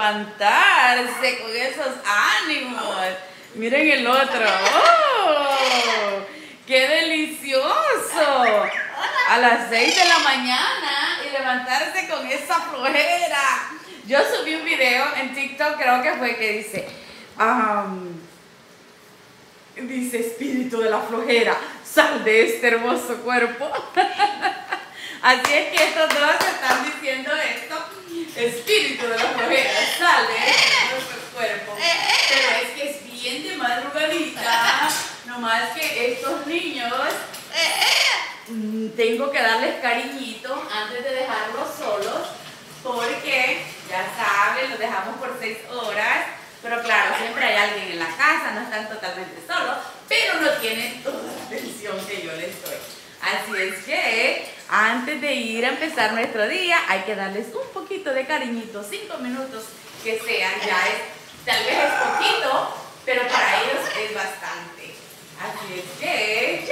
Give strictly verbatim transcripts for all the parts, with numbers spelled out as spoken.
levantarse con esos ánimos. Miren el otro. ¡Oh! ¡Qué delicioso! A las seis de la mañana y levantarse con esa flojera. Yo subí un video en TikTok, creo que fue, que dice, um, dice, espíritu de la flojera, sal de este hermoso cuerpo. Así es que estos dos están diciendo esto, espíritu de la flojera, sal de este hermoso cuerpo. Pero es que es bien de madrugadita, nomás que estos niños mmm, tengo que darles cariñito antes de dejarlos solos, porque ya saben, los dejamos por seis horas, pero claro, siempre hay alguien en la casa, no están totalmente solos, pero no tienen toda la atención que yo les doy. Así es que antes de ir a empezar nuestro día, hay que darles un poquito de cariñito, cinco minutos que sean, ya es, tal vez es poquito, pero para ellos es bastante. Así es que,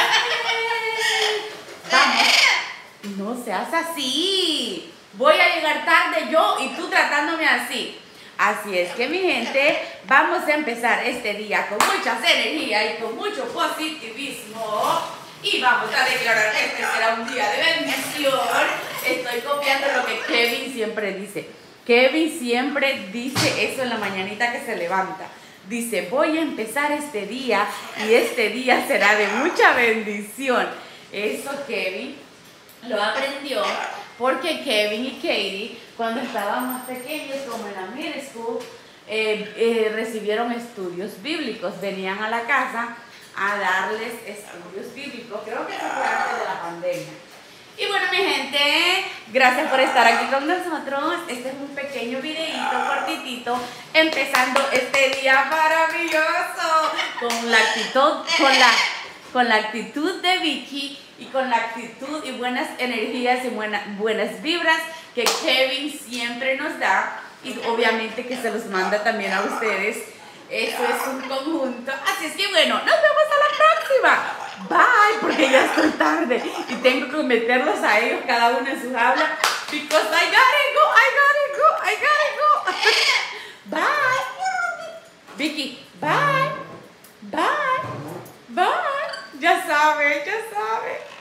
vamos, no seas así. Voy a llegar tarde yo y tú tratándome así. Así es que, mi gente, vamos a empezar este día con muchas energías y con mucho positivismo. Y vamos a declarar que este será un día de bendición. Estoy copiando lo que Kevin siempre dice. Kevin siempre dice eso en la mañanita que se levanta. Dice, voy a empezar este día y este día será de mucha bendición. Eso Kevin lo aprendió porque Kevin y Katie, cuando estaban más pequeños, como en la middle school, eh, eh, recibieron estudios bíblicos. Venían a la casa a darles estudios bíblicos. Creo que eso fue antes de la pandemia. Y bueno, mi gente, gracias por estar aquí con nosotros. Este es un pequeño videito cortitito, empezando este día maravilloso con la actitud, con la, con la actitud de Vicky y con la actitud y buenas energías y buena, buenas vibras que Kevin siempre nos da, y obviamente que se los manda también a ustedes. Eso es un conjunto. Así es que bueno, nos vemos a la próxima. Bye, porque ya estoy tarde y tengo que meterlos a ellos cada uno en su jaula. Because I gotta go, I gotta go, I gotta go. Bye. Vicky, bye. Bye. Bye. Ya sabe, ya sabe.